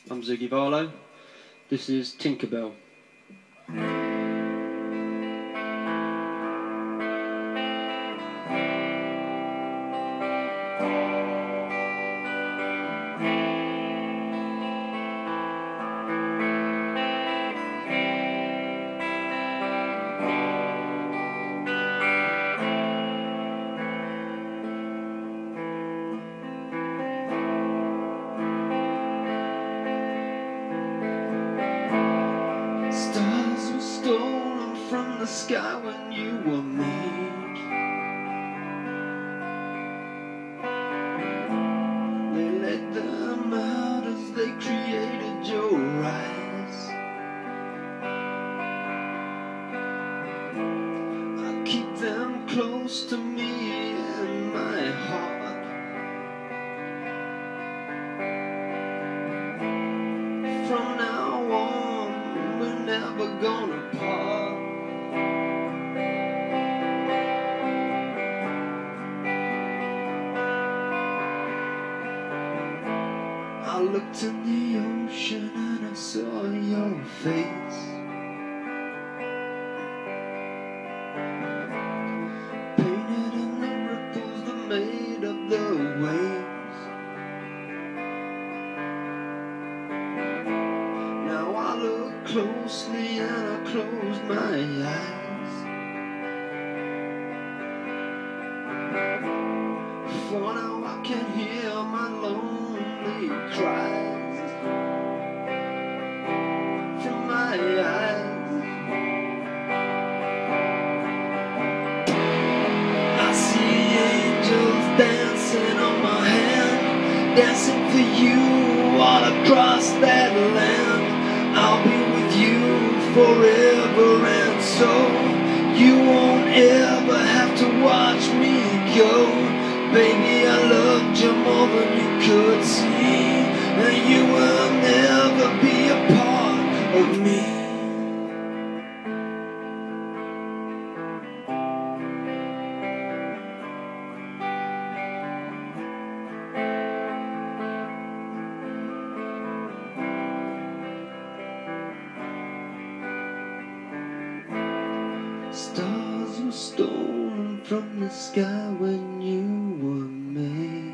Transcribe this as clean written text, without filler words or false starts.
I'm Ziggy Barlow. This is Tinkerbell. Stars were stolen from the sky when you were made. They let them out as they created your eyes. I keep them close to me in my heart. From now on, we're never gonna part. I looked in the ocean and I saw your face. Painted in the ripples that made up the waves. Now I look closely and I close my eyes. For now I can hear my lonely cries from my eyes. I see angels dancing on my hand, dancing for you all across that land. I'll be with you forever, and so you won't ever have to watch me go. Baby, I loved you more than you could see, and you will never be a part of me. Stars were stolen from the sky when you were made.